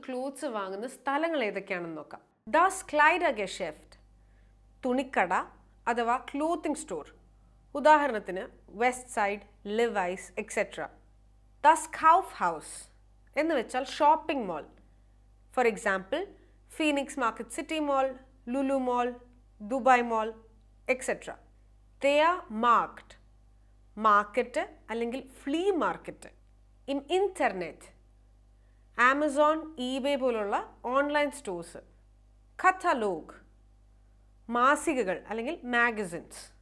Clothes വാങ്ങുന്ന സ്ഥലങ്ങൾ ഏതൊക്കെയാണെന്ന് നോക്കാം. Das Kleidergeschäft, തുണിക്കട അഥവാ ക്ലോത്തിങ് സ്റ്റോർ. ഉദാഹരണത്തിന് Westside, Levi's etcetera. Das Kaufhaus എന്ന് വെച്ചാൽ shopping mall. For example Phoenix Market City mall, Lulu mall, Dubai mall etcetera. They are marked, market അല്ലെങ്കിൽ flea market. In internet, Amazon, eBay പോലുള്ള online stores. Catalogue, മാസികകൾ അല്ലെങ്കിൽ magazines.